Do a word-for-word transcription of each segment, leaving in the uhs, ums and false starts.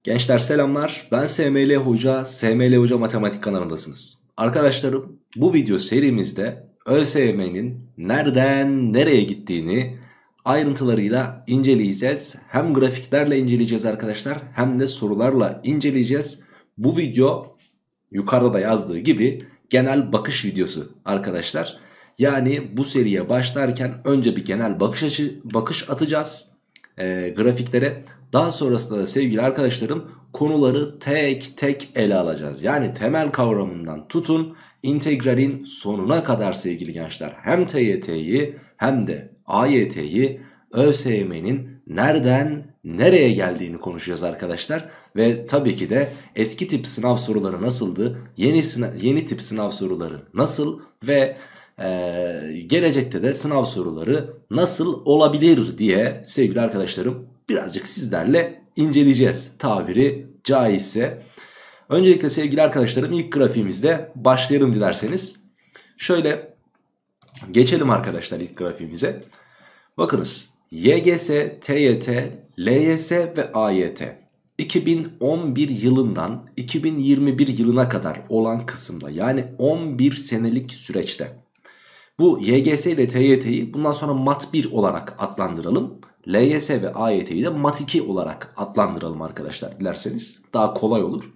Gençler selamlar. Ben S M L Hoca, S M L Hoca Matematik kanalındasınız. Arkadaşlarım, bu video serimizde ÖSYM'nin nereden nereye gittiğini ayrıntılarıyla inceleyeceğiz. Hem grafiklerle inceleyeceğiz arkadaşlar, hem de sorularla inceleyeceğiz. Bu video yukarıda da yazdığı gibi genel bakış videosu arkadaşlar. Yani bu seriye başlarken önce bir genel bakış açı, bakış atacağız e, grafiklere. Daha sonrasında da sevgili arkadaşlarım konuları tek tek ele alacağız. Yani temel kavramından tutun integralin sonuna kadar sevgili gençler. Hem T Y T'yi hem de A Y T'yi ÖSYM'nin nereden nereye geldiğini konuşacağız arkadaşlar. Ve tabii ki de eski tip sınav soruları nasıldı, yeni, yeni tip sınav soruları nasıl ve ee, gelecekte de sınav soruları nasıl olabilir diye sevgili arkadaşlarım birazcık sizlerle inceleyeceğiz tabiri caizse. Öncelikle sevgili arkadaşlarım ilk grafiğimizde başlayalım dilerseniz. Şöyle geçelim arkadaşlar ilk grafiğimize. Bakınız Y G S, T Y T, L Y S ve A Y T iki bin on bir yılından iki bin yirmi bir yılına kadar olan kısımda, yani on bir senelik süreçte bu Y G S ile T Y T'yi bundan sonra mat bir olarak adlandıralım. L Y S ve A Y T'yi de mat iki olarak adlandıralım arkadaşlar dilerseniz. Daha kolay olur.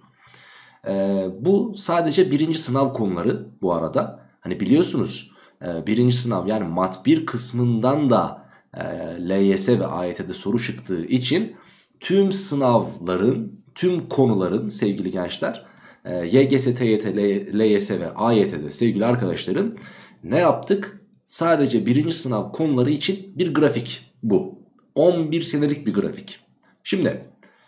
Ee, bu sadece birinci sınav konuları bu arada. Hani biliyorsunuz e, birinci sınav yani mat bir kısmından da e, L Y S ve A Y T'de soru çıktığı için tüm sınavların, tüm konuların sevgili gençler e, Y G S, T Y T, L Y S ve A Y T'de sevgili arkadaşlarım ne yaptık? Sadece birinci sınav konuları için bir grafik bu. on bir senelik bir grafik. Şimdi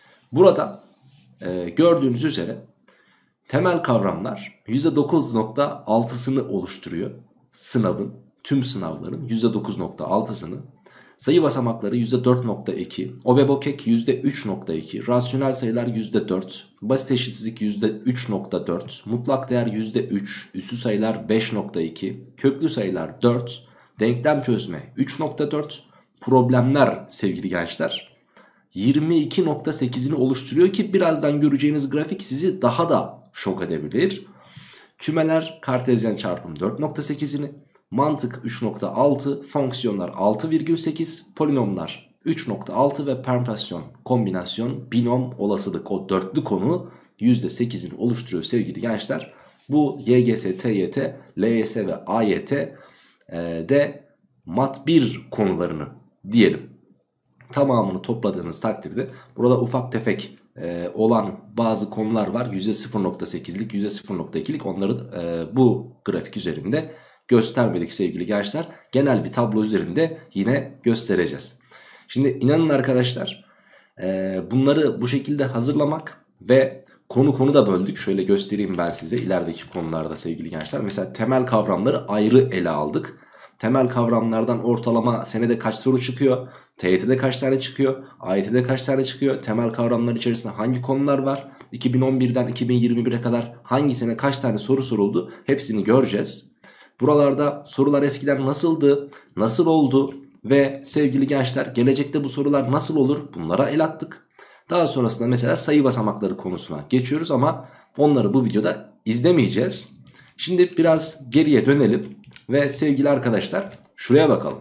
burada e, gördüğünüz üzere temel kavramlar yüzde dokuz nokta altısını oluşturuyor. Sınavın, tüm sınavların yüzde dokuz nokta altısını. Sayı basamakları yüzde dört nokta iki, OBEBOKEK yüzde üç nokta iki, rasyonel sayılar yüzde dört, basit eşitsizlik yüzde üç nokta dört, mutlak değer yüzde üç, üssü sayılar beş nokta iki, köklü sayılar dört, denklem çözme üç nokta dört, problemler sevgili gençler yirmi iki nokta sekizini oluşturuyor ki birazdan göreceğiniz grafik sizi daha da şok edebilir. Kümeler kartezyen çarpım dört nokta sekizini, mantık üç nokta altı, fonksiyonlar altı virgül sekiz, polinomlar üç nokta altı ve permütasyon, kombinasyon, binom, olasılık o dörtlü konu yüzde sekizini oluşturuyor sevgili gençler. Bu Y G S, T Y T, L Y S ve A Y T e, de mat bir konularını diyelim. Tamamını topladığınız takdirde burada ufak tefek e, olan bazı konular var. yüzde sıfır nokta sekizlik, yüzde sıfır nokta ikilik, onları e, bu grafik üzerinde göstermedik sevgili gençler. Genel bir tablo üzerinde yine göstereceğiz. Şimdi inanın arkadaşlar e, bunları bu şekilde hazırlamak ve konu konu da böldük. Şöyle göstereyim ben size ilerideki konularda sevgili gençler. Mesela temel kavramları ayrı ele aldık. Temel kavramlardan ortalama senede kaç soru çıkıyor? T Y T'de kaç tane çıkıyor? A Y T'de kaç tane çıkıyor? Temel kavramlar içerisinde hangi konular var? iki bin on birden iki bin yirmi bire kadar hangi sene kaç tane soru soruldu? Hepsini göreceğiz. Buralarda sorular eskiden nasıldı? Nasıl oldu? Ve sevgili gençler gelecekte bu sorular nasıl olur? Bunlara el attık. Daha sonrasında mesela sayı basamakları konusuna geçiyoruz ama onları bu videoda izlemeyeceğiz. Şimdi biraz geriye dönelim ve sevgili arkadaşlar şuraya bakalım.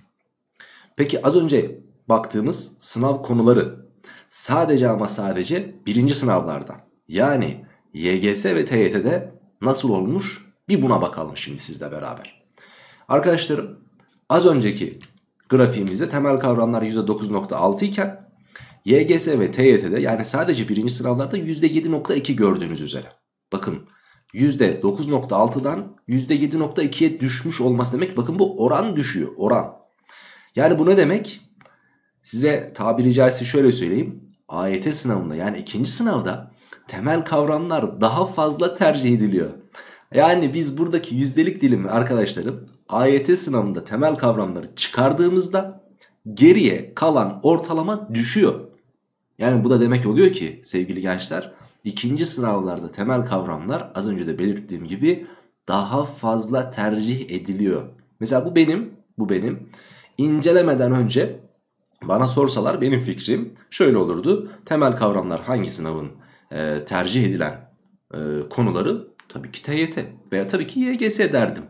Peki az önce baktığımız sınav konuları sadece ama sadece birinci sınavlarda, yani Y G S ve T Y T'de nasıl olmuş bir buna bakalım şimdi sizle beraber. Arkadaşlarım az önceki grafiğimizde temel kavramlar yüzde dokuz nokta altı iken Y G S ve T Y T'de yani sadece birinci sınavlarda yüzde yedi nokta iki gördüğünüz üzere. Bakın yüzde dokuz nokta altıdan yüzde yedi nokta ikiye düşmüş olması demek. Bakın bu oran düşüyor, oran. Yani bu ne demek? Size tabiri caizse şöyle söyleyeyim. A Y T sınavında yani ikinci sınavda temel kavramlar daha fazla tercih ediliyor. Yani biz buradaki yüzdelik dilimi arkadaşlarım A Y T sınavında temel kavramları çıkardığımızda geriye kalan ortalama düşüyor. Yani bu da demek oluyor ki sevgili gençler ikinci sınavlarda temel kavramlar az önce de belirttiğim gibi daha fazla tercih ediliyor. Mesela bu benim, bu benim incelemeden önce Bana sorsalar benim fikrim şöyle olurdu. Temel kavramlar hangi sınavın e, tercih edilen e, konuları? Tabii ki T Y T veya tabii ki Y G S derdim.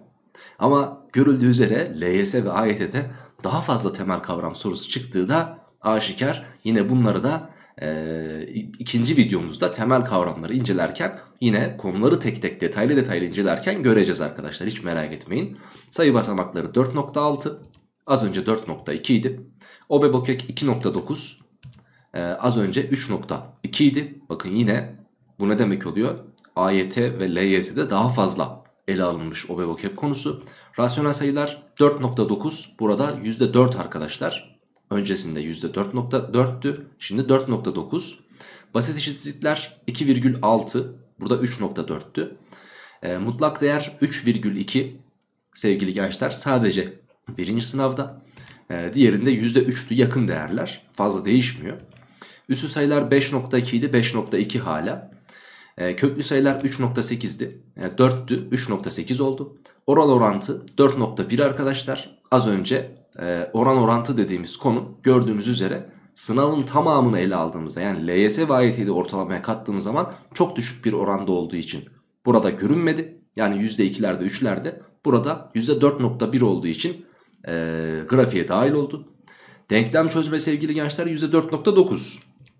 Ama görüldüğü üzere L Y S ve A Y T'de daha fazla temel kavram sorusu çıktığı da aşikar. Yine bunları da e, ikinci videomuzda temel kavramları incelerken yine konuları tek tek detaylı detaylı incelerken göreceğiz arkadaşlar. Hiç merak etmeyin. Sayı basamakları dört nokta altı, az önce dört nokta iki idi. Obebokek iki nokta dokuz, ee, az önce üç nokta iki idi. Bakın yine bu ne demek oluyor? A Y T ve L Y S'de daha fazla ele alınmış Obebokep konusu. Rasyonel sayılar dört nokta dokuz, burada yüzde dört arkadaşlar. Öncesinde yüzde dört nokta dörttü, şimdi dört nokta dokuz. Basit eşitsizlikler iki virgül altı, burada üç nokta dörttü. E, mutlak değer üç virgül iki sevgili gençler, sadece birinci sınavda. E, diğerinde yüzde üçtü, yakın değerler, fazla değişmiyor. Üssü sayılar beş nokta iki idi, beş nokta iki hala. E, köklü sayılar üç nokta sekizdi, yani dörttü, üç nokta sekiz oldu. Oran orantı dört nokta bir arkadaşlar. Az önce e, oran orantı dediğimiz konu gördüğünüz üzere sınavın tamamını ele aldığımızda, yani L Y S ve A Y T'yi de ortalamaya kattığımız zaman çok düşük bir oranda olduğu için burada görünmedi. Yani yüzde ikilerde üçlerde, burada yüzde dört nokta bir olduğu için e, grafiğe dahil oldu. Denklem çözme sevgili gençler yüzde dört nokta dokuz.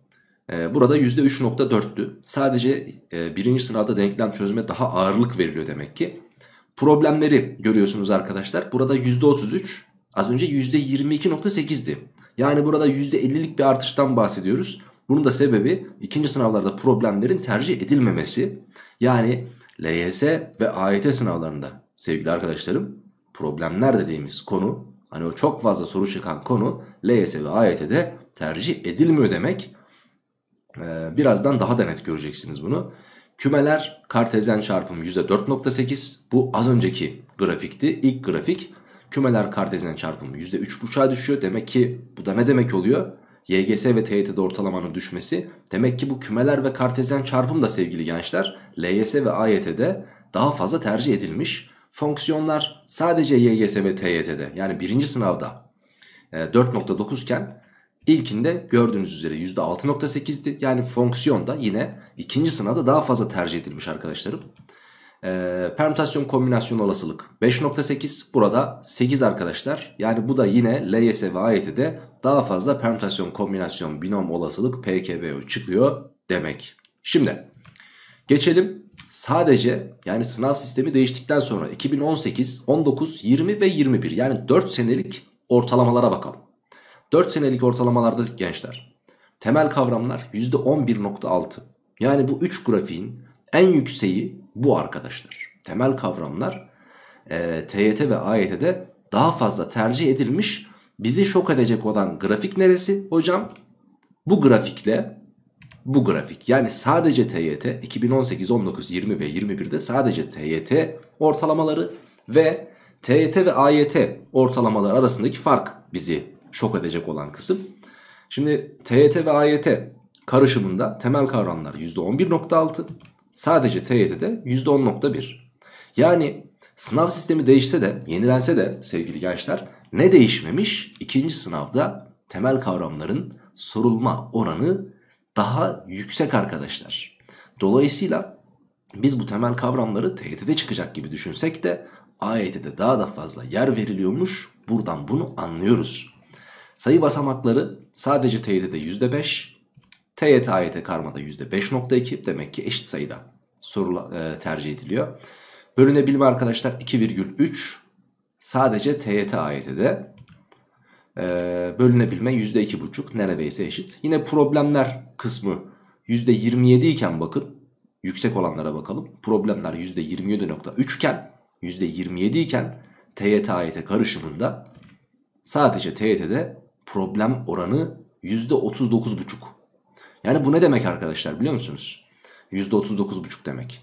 Ee, burada yüzde üç nokta dörttü. Sadece e, birinci sınavda denklem çözme daha ağırlık veriliyor demek ki. Problemleri görüyorsunuz arkadaşlar. Burada yüzde otuz üç, az önce yüzde yirmi iki nokta sekizdi. Yani burada yüzde ellilik bir artıştan bahsediyoruz. Bunun da sebebi ikinci sınavlarda problemlerin tercih edilmemesi. Yani L Y S ve A Y T sınavlarında sevgili arkadaşlarım, problemler dediğimiz konu, hani o çok fazla soru çıkan konu L Y S ve A Y T'de tercih edilmiyor demek. Ee, birazdan daha da net göreceksiniz bunu. Kümeler kartezyen çarpımı yüzde dört nokta sekiz. Bu az önceki grafikti. İlk grafik. Kümeler kartezyen çarpımı yüzde üç buçuğa düşüyor. Demek ki bu da ne demek oluyor? Y G S ve T Y T'de ortalamanın düşmesi. Demek ki bu kümeler ve kartezyen çarpım da sevgili gençler L Y S ve A Y T'de daha fazla tercih edilmiş. Fonksiyonlar sadece Y G S ve T Y T'de, yani birinci sınavda dört nokta dokuz iken İlkinde gördüğünüz üzere yüzde altı nokta sekizdi. Yani fonksiyon da yine ikinci sınavda daha fazla tercih edilmiş arkadaşlarım. Ee, permütasyon kombinasyon olasılık beş nokta sekiz. Burada sekiz arkadaşlar. Yani bu da yine L Y S ve A Y T'de daha fazla permütasyon kombinasyon binom olasılık P K B O çıkıyor demek. Şimdi geçelim sadece, yani sınav sistemi değiştikten sonra iki bin on sekiz, on dokuz, yirmi ve yirmi bir, yani dört senelik ortalamalara bakalım. dört senelik ortalamalarda gençler temel kavramlar yüzde on bir nokta altı. Yani bu üç grafiğin en yükseği bu arkadaşlar. Temel kavramlar e, T Y T ve A Y T'de daha fazla tercih edilmiş. Bizi şok edecek olan grafik neresi hocam? Bu grafikle bu grafik. Yani sadece T Y T iki bin on sekiz, on dokuz, yirmi ve yirmi birde sadece T Y T ortalamaları ve T Y T ve A Y T ortalamaları arasındaki fark bizi şok edecek olan kısım. Şimdi T Y T ve A Y T karışımında temel kavramlar yüzde on bir nokta altı, sadece T Y T'de yüzde on nokta bir. Yani sınav sistemi değişse de, yenilense de sevgili gençler, ne değişmemiş? İkinci sınavda temel kavramların sorulma oranı daha yüksek arkadaşlar. Dolayısıyla biz bu temel kavramları T Y T'de çıkacak gibi düşünsek de A Y T'de daha da fazla yer veriliyormuş. Buradan bunu anlıyoruz. Sayı basamakları sadece T Y T'de yüzde beş, T Y T A Y T karmada yüzde beş nokta iki, demek ki eşit sayıda soru e, tercih ediliyor. Bölünebilme arkadaşlar iki virgül üç, sadece T Y T A Y T'de e, bölünebilme yüzde iki buçuk, neredeyse eşit. Yine problemler kısmı yüzde yirmi yedi iken bakın, yüksek olanlara bakalım. Problemler yüzde yirmi yedi nokta üç iken, yüzde yirmi yedi iken T Y T A Y T karışımında sadece T Y T'de problem oranı yüzde otuz dokuz buçuk. Yani bu ne demek arkadaşlar biliyor musunuz? yüzde otuz dokuz buçuk demek.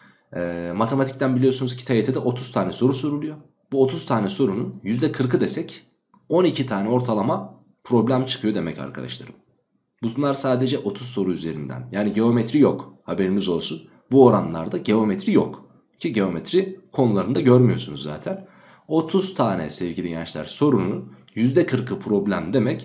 Ee, matematikten biliyorsunuz ki T Y T'de otuz tane soru soruluyor. Bu otuz tane sorunun yüzde kırkı desek on iki tane ortalama problem çıkıyor demek arkadaşlarım. Bunlar sadece otuz soru üzerinden. Yani geometri yok, haberiniz olsun. Bu oranlarda geometri yok. Ki geometri konularında görmüyorsunuz zaten. otuz tane sevgili gençler sorunun yüzde kırkı problem demek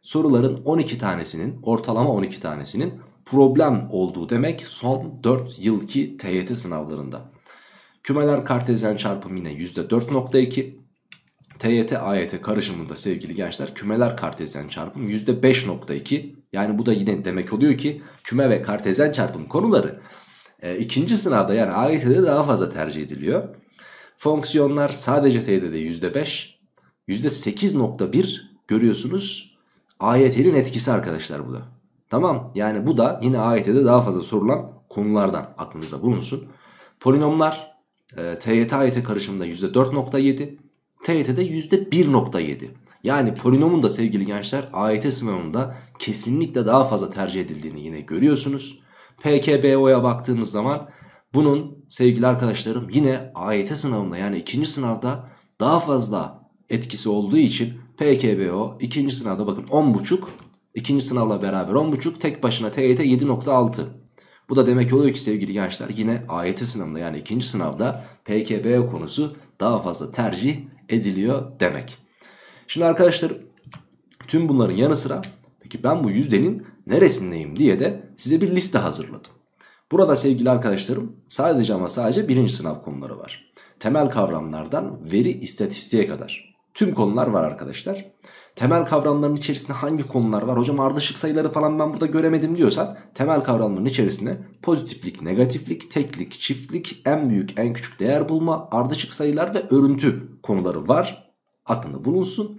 soruların on iki tanesinin, ortalama on iki tanesinin problem olduğu demek son dört yılki T Y T sınavlarında. Kümeler kartezyen çarpım yine yüzde dört nokta iki. T Y T A Y T karışımında sevgili gençler kümeler kartezyen çarpım yüzde beş nokta iki. Yani bu da yine demek oluyor ki küme ve kartezyen çarpım konuları e, ikinci sınavda yani A Y T'de daha fazla tercih ediliyor. Fonksiyonlar sadece T Y T'de yüzde beş, yüzde sekiz nokta bir görüyorsunuz. A Y T'nin etkisi arkadaşlar bu da. Tamam, yani bu da yine A Y T'de daha fazla sorulan konulardan, aklınızda bulunsun. Polinomlar e, T Y T A Y T karışımında yüzde dört nokta yedi, T Y T'de yüzde bir nokta yedi. Yani polinomun da sevgili gençler A Y T sınavında kesinlikle daha fazla tercih edildiğini yine görüyorsunuz. P K B O'ya baktığımız zaman bunun sevgili arkadaşlarım yine A Y T sınavında yani ikinci sınavda daha fazla etkisi olduğu için P K B O ikinci sınavda bakın on buçuk, ikinci sınavla beraber on buçuk, tek başına T Y T yedi nokta altı. Bu da demek oluyor ki sevgili gençler yine A Y T sınavında yani ikinci sınavda P K B O konusu daha fazla tercih ediliyor demek. Şimdi arkadaşlar tüm bunların yanı sıra peki ben bu yüzdenin neresindeyim diye de size bir liste hazırladım. Burada sevgili arkadaşlarım sadece ama sadece birinci sınav konuları var. Temel kavramlardan veri istatistiğe kadar tüm konular var arkadaşlar. Temel kavramların içerisinde hangi konular var? Hocam ardışık sayıları falan ben burada göremedim diyorsan temel kavramların içerisinde pozitiflik, negatiflik, teklik, çiftlik, en büyük, en küçük değer bulma, ardışık sayılar ve örüntü konuları var. Aklında bulunsun.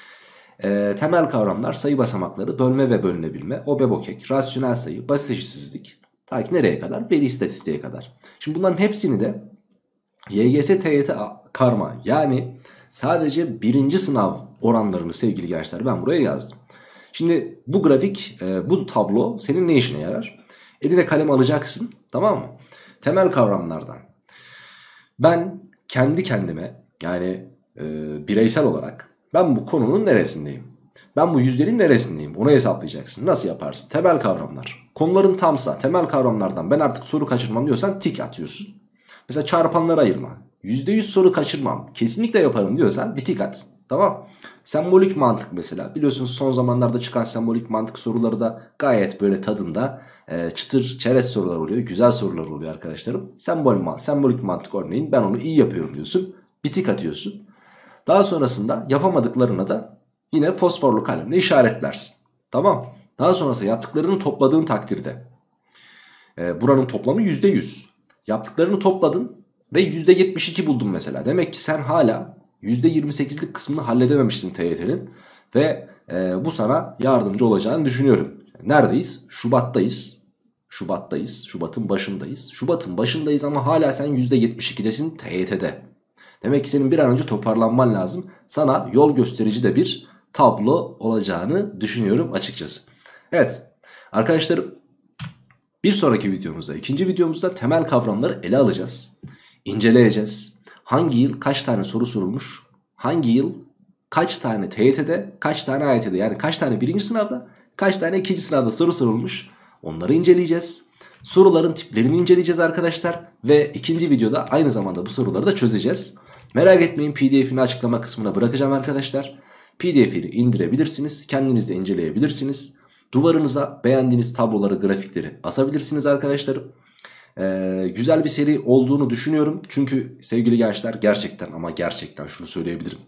Ee, temel kavramlar sayı basamakları, bölme ve bölünebilme, obe-bokek, rasyonel sayı, basit eşitsizlik. Ta ki nereye kadar? Veri istatistiğe kadar. Şimdi bunların hepsini de Y G S T Y T karma yani sadece birinci sınav oranlarını sevgili gençler ben buraya yazdım. Şimdi bu grafik, e, bu tablo senin ne işine yarar? Eline kalem alacaksın, tamam mı? Temel kavramlardan ben kendi kendime yani e, bireysel olarak ben bu konunun neresindeyim? Ben bu yüzdenin neresindeyim? Onu hesaplayacaksın. Nasıl yaparsın? Temel kavramlar. Konuların tamsa temel kavramlardan ben artık soru kaçırmam diyorsan tik atıyorsun. Mesela çarpanları ayırma. yüzde yüz soru kaçırmam. Kesinlikle yaparım diyorsan bir tik at. Tamam. Sembolik mantık mesela. Biliyorsunuz son zamanlarda çıkan sembolik mantık soruları da gayet böyle tadında e, çıtır çerez sorular oluyor. Güzel sorular oluyor arkadaşlarım. Sembol, sembolik mantık örneğin ben onu iyi yapıyorum diyorsun. Bir tik atıyorsun. Daha sonrasında yapamadıklarına da yine fosforlu kalemle işaretlersin. Tamam. Daha sonrasında yaptıklarını topladığın takdirde e, buranın toplamı yüzde yüz. Yaptıklarını topladın ve yüzde yetmiş iki buldun mesela. Demek ki sen hala yüzde yirmi sekizlik kısmını halledememişsin T Y T'nin. Ve e, bu sana yardımcı olacağını düşünüyorum. Neredeyiz? Şubat'tayız. Şubat'tayız. Şubat'ın başındayız. Şubat'ın başındayız ama hala sen yüzde yetmiş ikidesin T Y T'de. Demek ki senin bir an önce toparlanman lazım. Sana yol gösterici de bir tablo olacağını düşünüyorum açıkçası. Evet arkadaşlarım, bir sonraki videomuzda, ikinci videomuzda temel kavramları ele alacağız. İnceleyeceğiz. Hangi yıl kaç tane soru sorulmuş? Hangi yıl kaç tane T Y T'de, kaç tane A Y T'de, yani kaç tane birinci sınavda, kaç tane ikinci sınavda soru sorulmuş? Onları inceleyeceğiz. Soruların tiplerini inceleyeceğiz arkadaşlar. Ve ikinci videoda aynı zamanda bu soruları da çözeceğiz. Merak etmeyin, P D F'ini açıklama kısmına bırakacağım arkadaşlar. P D F'ini indirebilirsiniz. Kendiniz de inceleyebilirsiniz. Duvarınıza beğendiğiniz tabloları, grafikleri asabilirsiniz arkadaşlarım. Ee, güzel bir seri olduğunu düşünüyorum. Çünkü sevgili gençler gerçekten ama gerçekten şunu söyleyebilirim.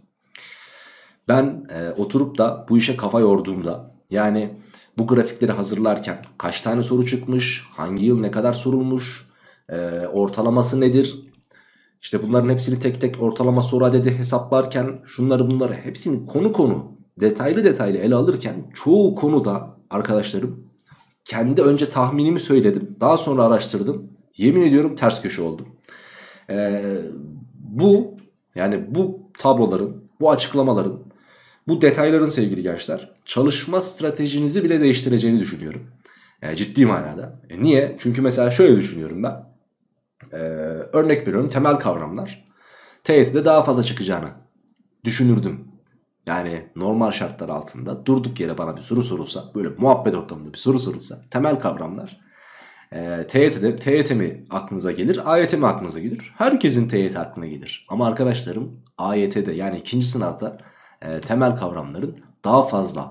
Ben e, oturup da bu işe kafa yorduğumda yani bu grafikleri hazırlarken kaç tane soru çıkmış, hangi yıl ne kadar sorulmuş, e, ortalaması nedir? İşte bunların hepsini tek tek ortalama soru adedi hesaplarken şunları bunları hepsini konu konu detaylı detaylı ele alırken çoğu konuda arkadaşlarım kendi önce tahminimi söyledim, daha sonra araştırdım. Yemin ediyorum ters köşe oldum. Ee, bu yani bu tabloların, bu açıklamaların, bu detayların sevgili gençler çalışma stratejinizi bile değiştireceğini düşünüyorum. Yani ciddi manada. E niye? Çünkü mesela şöyle düşünüyorum ben. Ee, örnek veriyorum, temel kavramlar T Y T'de daha fazla çıkacağını düşünürdüm. Yani normal şartlar altında durduk yere bana bir soru sorulsa, böyle muhabbet ortamında bir soru sorulsa, temel kavramlar e, T Y T'de T Y T mi aklınıza gelir, A Y T mi aklınıza gelir? Herkesin T Y T aklına gelir. Ama arkadaşlarım A Y T'de yani ikinci sınavda e, temel kavramların daha fazla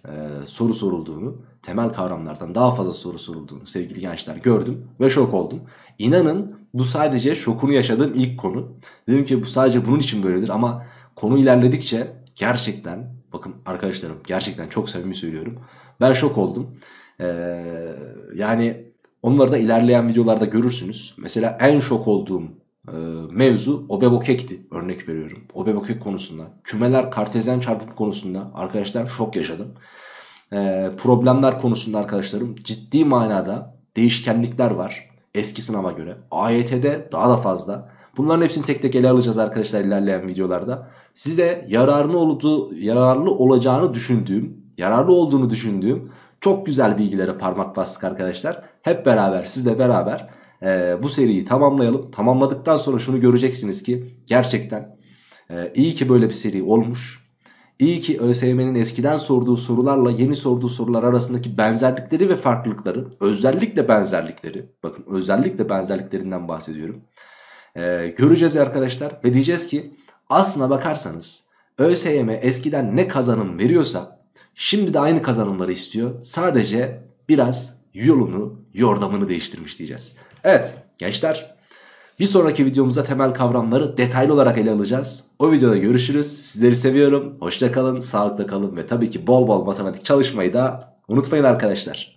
e, soru sorulduğunu, temel kavramlardan daha fazla soru sorulduğunu sevgili gençler gördüm ve şok oldum. İnanın bu sadece şokunu yaşadığım ilk konu. Dedim ki bu sadece bunun için böyledir ama konu ilerledikçe gerçekten, bakın arkadaşlarım, gerçekten çok samimi söylüyorum, ben şok oldum. Ee, yani onları da ilerleyen videolarda görürsünüz. Mesela en şok olduğum e, mevzu Obebokek'ti, örnek veriyorum. Obebokek konusunda, kümeler kartezyen çarpım konusunda arkadaşlar şok yaşadım. Ee, problemler konusunda arkadaşlarım ciddi manada değişkenlikler var eski sınava göre. A Y T'de daha da fazla. Bunların hepsini tek tek ele alacağız arkadaşlar ilerleyen videolarda. Size yararlı olduğu, yararlı olacağını düşündüğüm, yararlı olduğunu düşündüğüm çok güzel bilgilere parmak bastık arkadaşlar. Hep beraber, sizle beraber e, bu seriyi tamamlayalım. Tamamladıktan sonra şunu göreceksiniz ki gerçekten e, iyi ki böyle bir seri olmuş. İyi ki ÖSYM'nin eskiden sorduğu sorularla yeni sorduğu sorular arasındaki benzerlikleri ve farklılıkları, özellikle benzerlikleri, bakın özellikle benzerliklerinden bahsediyorum. Ee, göreceğiz arkadaşlar ve diyeceğiz ki aslına bakarsanız ÖSYM eskiden ne kazanım veriyorsa şimdi de aynı kazanımları istiyor. Sadece biraz yolunu, yordamını değiştirmiş diyeceğiz. Evet gençler, bir sonraki videomuzda temel kavramları detaylı olarak ele alacağız. O videoda görüşürüz. Sizleri seviyorum. Hoşça kalın, sağlıkla kalın ve tabii ki bol bol matematik çalışmayı da unutmayın arkadaşlar.